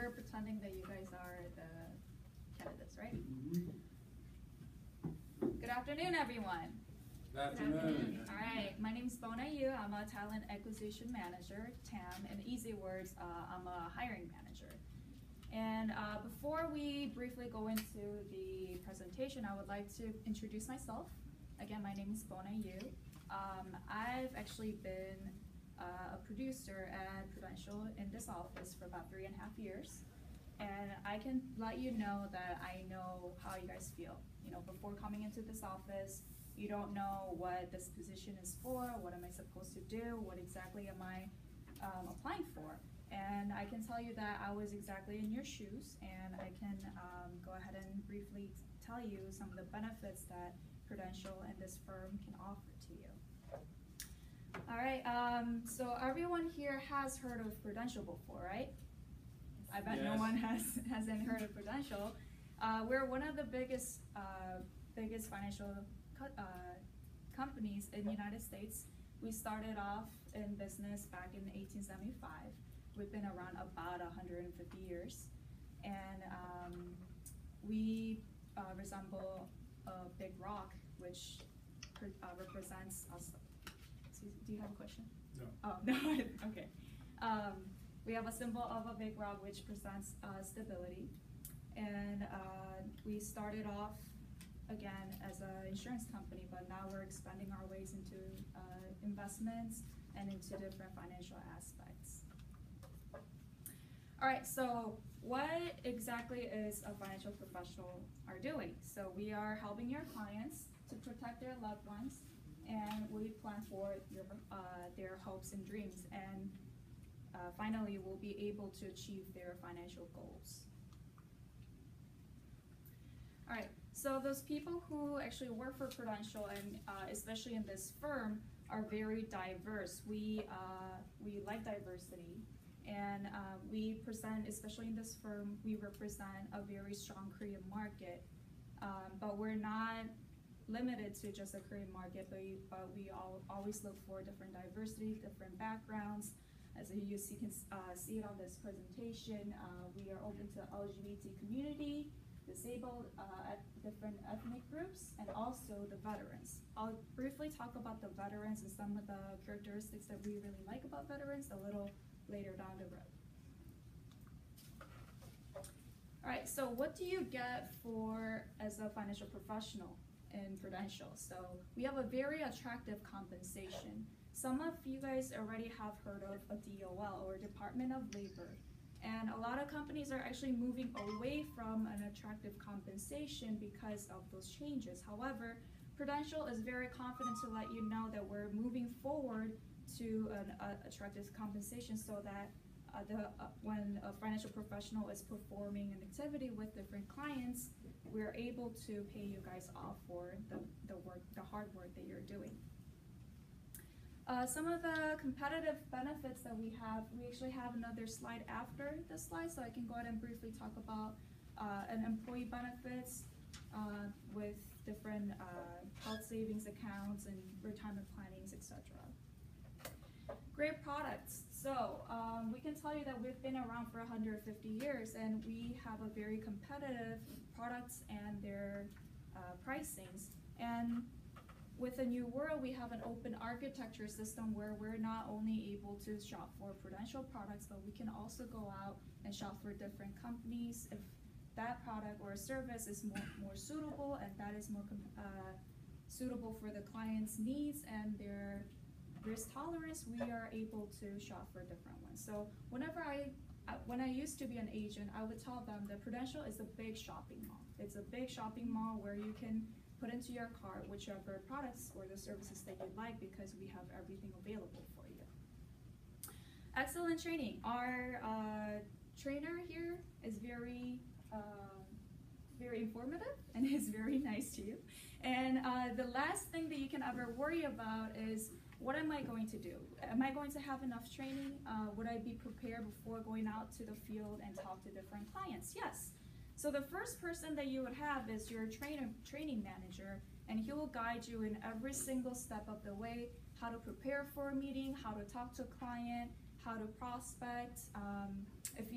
we're pretending that you guys are the candidates, right? Good afternoon, everyone. Good afternoon. All right, my name is Bona Yu. I'm a talent acquisition manager, TAM. In easy words, I'm a hiring manager. And before we briefly go into the presentation, I would like to introduce myself. Again, my name is Bona Yu. I've actually been a producer at Prudential in this office for about 3.5 years. And I can let you know that I know how you guys feel. You know, before coming into this office, you don't know what this position is for, what am I supposed to do, what exactly am I applying for. And I can tell you that I was exactly in your shoes, and I can go ahead and briefly tell you some of the benefits that Prudential and this firm can offer to you. All right, so everyone here has heard of Prudential before, right? I bet no one hasn't heard of Prudential. We're one of the biggest financial companies in the United States. We started off in business back in 1875. We've been around about 150 years, and we resemble a big rock, which represents us. Excuse me, do you have a question? No. Oh, no, okay. We have a symbol of a big rock, which presents stability. And we started off, again, as an insurance company, but now we're expanding our ways into investments and into different financial aspects. All right, so what exactly is a financial professional are doing? So we are helping your clients to protect their loved ones, and we plan for their hopes and dreams, and finally we'll be able to achieve their financial goals. All right, so those people who actually work for Prudential, and especially in this firm, are very diverse. We like diversity, and we present, especially in this firm, we represent a very strong Korean market, but we're not limited to just the Korean market, but we always look for different diversity, different backgrounds. As you can see it on this presentation, we are open to LGBT community, disabled, different ethnic groups, and also the veterans. I'll briefly talk about the veterans and some of the characteristics that we really like about veterans a little later down the road. All right, so what do you get as a financial professional in Prudential? So we have a very attractive compensation. Some of you guys already have heard of a DOL, or Department of Labor. And a lot of companies are actually moving away from an attractive compensation because of those changes. However, Prudential is very confident to let you know that we're moving forward to an attractive compensation, so that when a financial professional is performing an activity with different clients, we're able to pay you guys off for the hard work that you're doing. Some of the competitive benefits that we actually have another slide after this slide, so I can go ahead and briefly talk about an employee benefits with different health savings accounts and retirement plannings, etc. Great products. So we can tell you that we've been around for 150 years, and we have a very competitive products and their pricings. And with the new world, we have an open architecture system where we're not only able to shop for Prudential products, but we can also go out and shop for different companies if that product or service is more suitable, and that is more suitable for the client's needs and their risk tolerance. We are able to shop for different ones. So when I used to be an agent, I would tell them that Prudential is a big shopping mall. It's a big shopping mall where you can put into your cart whichever products or the services that you like, because we have everything available for you. Excellent training. Our trainer here is very informative and is very nice to you. And the last thing that you can ever worry about is, what am I going to do? Am I going to have enough training? Would I be prepared before going out to the field and talk to different clients? Yes. So the first person that you would have is your training manager, and he will guide you in every single step of the way, how to prepare for a meeting, how to talk to a client, how to prospect. If you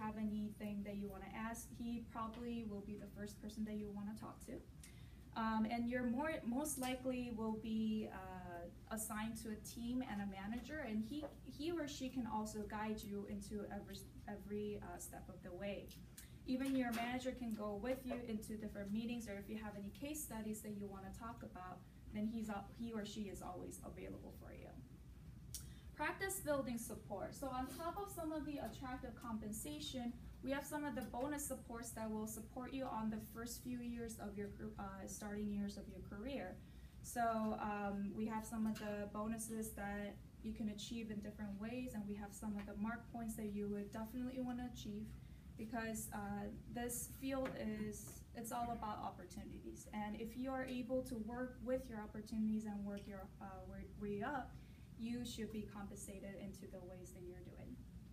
have anything that you want to ask, he probably will be the first person that you want to talk to. And you're most likely will be assigned to a team and a manager, and he or she can also guide you into every step of the way. Even your manager can go with you into different meetings, or if you have any case studies that you want to talk about, then he or she is always available for you. Practice building support. So on top of some of the attractive compensation, we have some of the bonus supports that will support you on the first few years of your starting years of your career. So we have some of the bonuses that you can achieve in different ways, and we have some of the mark points that you would definitely want to achieve, because this field it's all about opportunities. And if you are able to work with your opportunities and work your way up, you should be compensated into the ways that you're doing.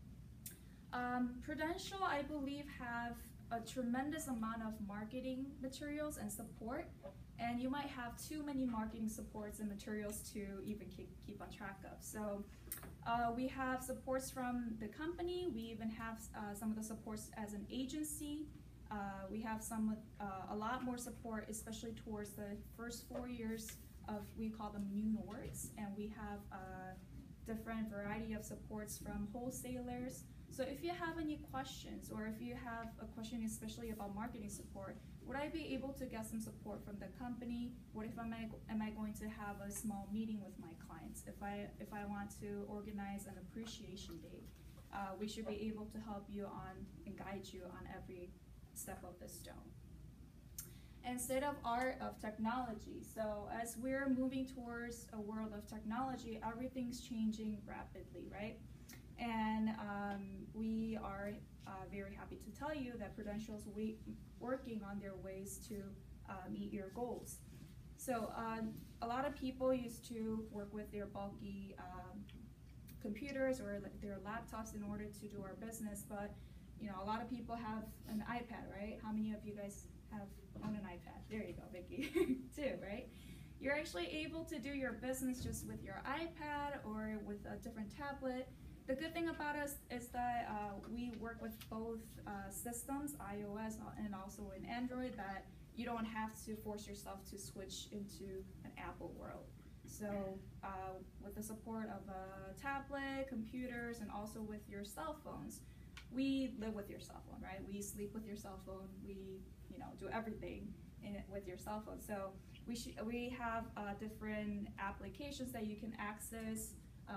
Prudential, I believe, have a tremendous amount of marketing materials and support, and you might have too many marketing supports and materials to even keep on track of. So we have supports from the company. We even have some of the supports as an agency. We have a lot more support, especially towards the first 4 years of, we call them new Nords, and we have a different variety of supports from wholesalers. So if you have any questions, or if you have a question especially about marketing support, would I be able to get some support from the company? What if am I going to have a small meeting with my clients? If I want to organize an appreciation day, we should be able to help you on and guide you on every step of the stone. And state of art of technology. So as we're moving towards a world of technology, everything's changing rapidly, right? And we are very happy to tell you that Prudential's working on their ways to meet your goals. So a lot of people used to work with their bulky computers or their laptops in order to do our business, but a lot of people have an iPad, right? How many of you guys own an iPad? There you go, Vicky. Too, right? You're actually able to do your business just with your iPad or with a different tablet. The good thing about us is that we work with both systems, iOS and also in Android, that you don't have to force yourself to switch into an Apple world. So with the support of a tablet, computers, and also with your cell phones, we live with your cell phone, right? We sleep with your cell phone. We do everything with your cell phone. So we have different applications that you can access.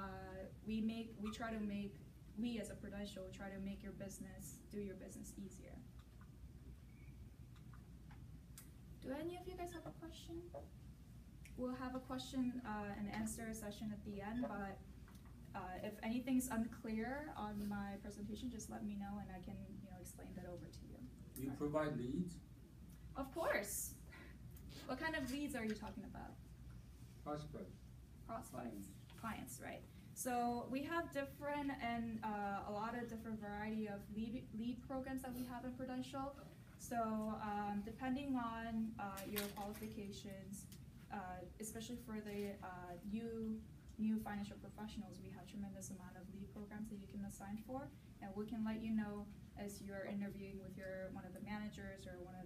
We as a Prudential try to make your business easier. Do any of you guys have a question? We'll have a question and answer session at the end, but if anything's unclear on my presentation, just let me know and I can explain that over to you. Do you provide leads? Of course. What kind of leads are you talking about? Prospect. Prospects. Clients, right? So we have different and a lot of different variety of lead programs that we have in Prudential. So depending on your qualifications, especially for the new financial professionals, we have tremendous amount of lead programs that you can assign for, and we can let you know as you're interviewing with one of the managers or one of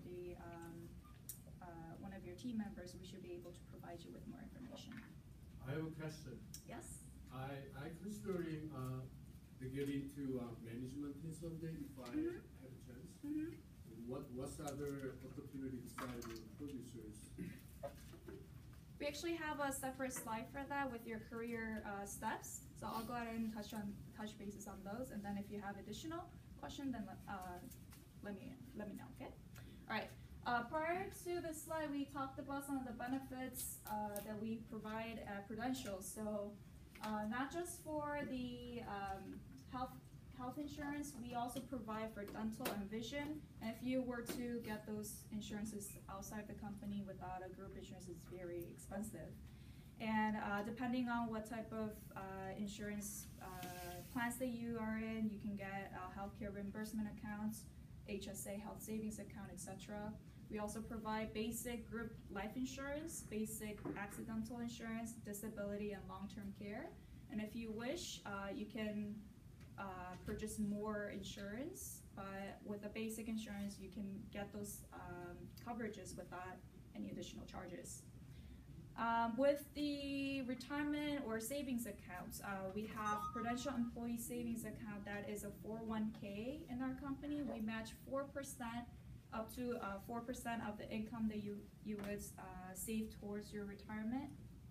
your team members. We should be able to provide you with more information. I have a question. Yes. I considering to get into management someday if I have a chance. What's other opportunities that producers? We actually have a separate slide for that with your career steps. So I'll go ahead and touch bases on those, and then if you have additional questions, then let me know. Okay. All right. Prior to this slide, we talked about some of the benefits that we provide at Prudential. So not just for the health insurance, we also provide for dental and vision. And if you were to get those insurances outside the company without a group insurance, it's very expensive. And depending on what type of insurance plans that you are in, you can get healthcare reimbursement accounts, HSA, health savings account, etc. We also provide basic group life insurance, basic accidental insurance, disability, and long-term care. And if you wish, you can purchase more insurance, but with the basic insurance, you can get those coverages without any additional charges. With the retirement or savings accounts, we have Prudential Employee Savings Account that is a 401k in our company. We match 4% up to 4% of the income that you would save towards your retirement.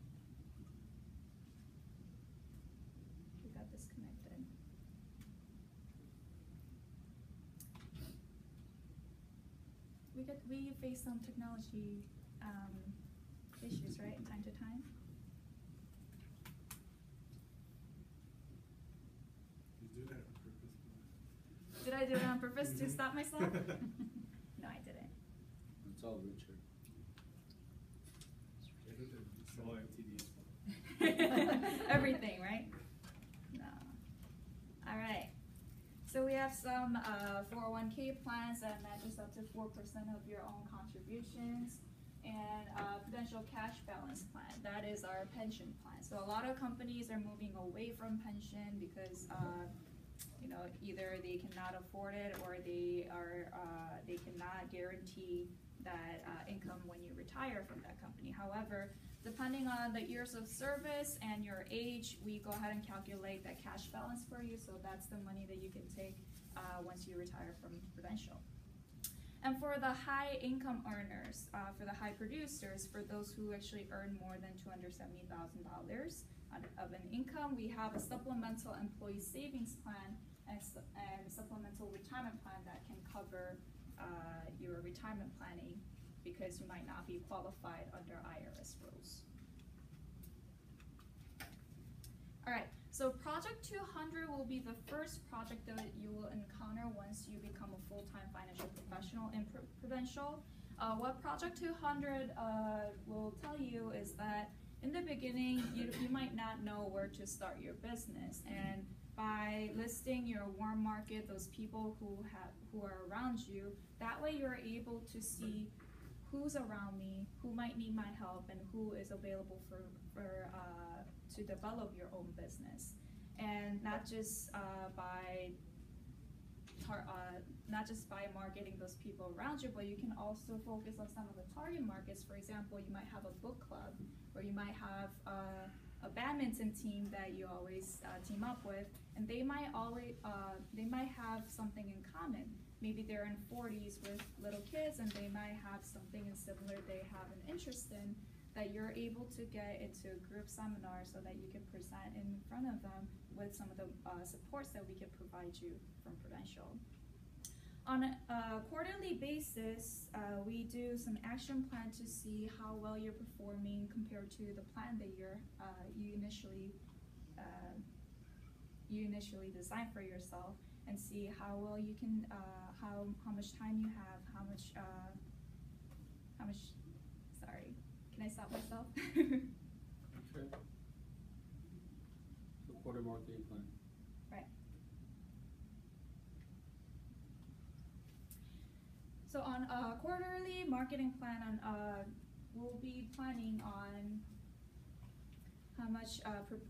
We got disconnected. We face some technology issues, right, time to time. You do that on purpose. Did I do it on purpose to stop myself? No, I didn't. It's all Richard. It's all MTD's fault. Everything, right? No. All right. So we have some 401k plans that matches up to 4% of your own contributions, and Prudential Cash Balance Plan. That is our pension plan. So a lot of companies are moving away from pension because either they cannot afford it or they cannot guarantee that income when you retire from that company. However, depending on the years of service and your age, we go ahead and calculate that cash balance for you. So that's the money that you can take once you retire from Prudential. And for the high income earners, for the high producers, for those who actually earn more than $270,000 of an income, we have a supplemental employee savings plan and supplemental retirement plan that can cover your retirement planning because you might not be qualified under IRS rules. All right, so Project 200 will be the first project that you will encounter once you become a full-time financial professional in Prudential. What Project 200 will tell you is that in the beginning, you might not know where to start your business, and by listing your warm market, those people who are around you, that way you're able to see who's around me, who might need my help, and who is available to develop your own business, and not just by marketing those people around you, but you can also focus on some of the target markets. For example, you might have a book club, or you might have a badminton team that you always team up with, and they might have something in common. Maybe they're in 40s with little kids, and they might have something similar they have an interest in, that you're able to get into a group seminar so that you can present in front of them with some of the supports that we can provide you from Prudential. On a quarterly basis, we do some action plan to see how well you're performing compared to the plan that you initially designed for yourself, and see how well you can, how much time you have, how much, sorry, can I stop myself? Okay. So quarter marketing plan. Right. So on a quarterly marketing plan, we'll be planning on how much, sorry.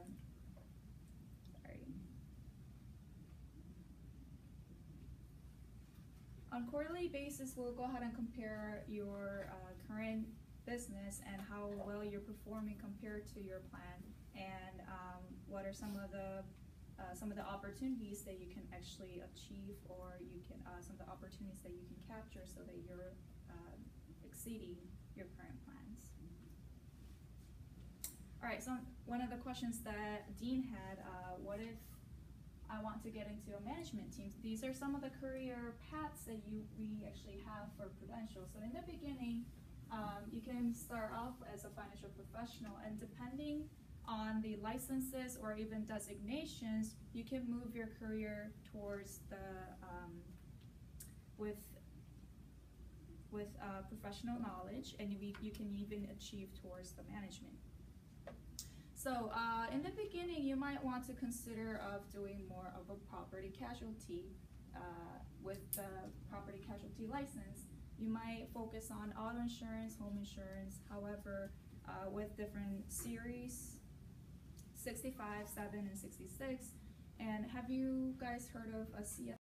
On quarterly basis, we'll go ahead and compare your current business and how well you're performing compared to your plan, and what are some of the opportunities that you can actually achieve, or you can some of the opportunities that you can capture so that you're exceeding your current plans. All right, so one of the questions that Dean had, what if I want to get into a management team? These are some of the career paths that we actually have for Prudential. So in the beginning, you can start off as a financial professional, and depending on the licenses or even designations, you can move your career towards the with professional knowledge, and you can even achieve towards the management. So in the beginning, you might want to consider of doing more of a property casualty with the property casualty license. You might focus on auto insurance, home insurance. However, with different series, 65, 7, and 66, And have you guys heard of a CF